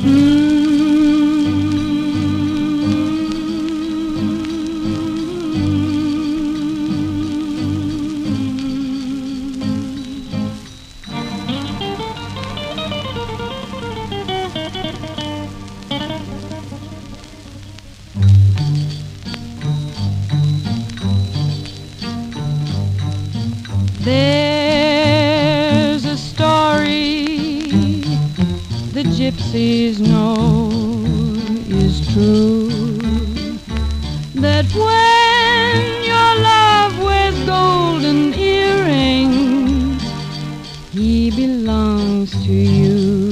There's a story the gypsies know is true, that when your love wears golden earrings, he belongs to you.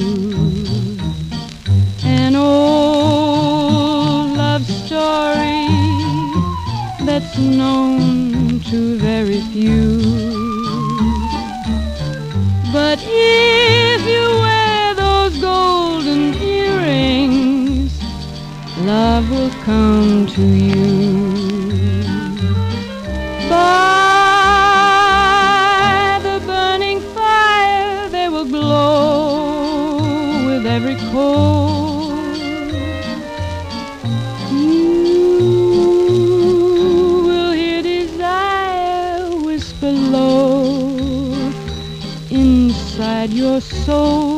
An old love story that's known to very few. But if you wear those golden earrings, love will come to you. By the burning fire they will glow with every coal. You will hear desire whisper low inside your soul.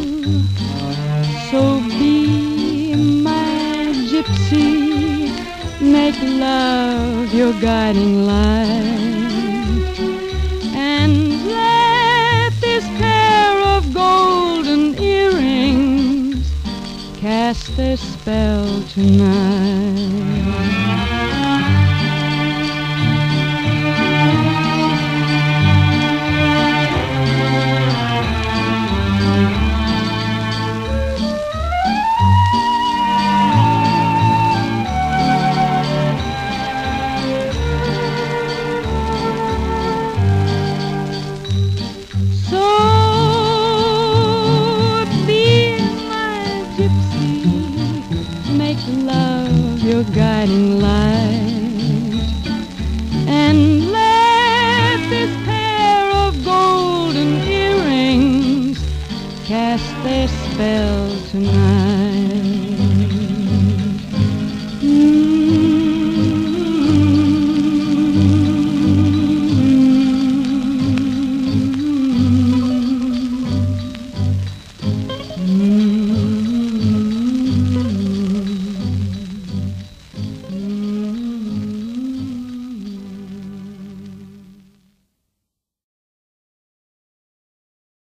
So be my gypsy, make love your guiding light, and let this pair of golden earrings cast their spell tonight. Your guiding light, and let this pair of golden earrings cast their spell tonight.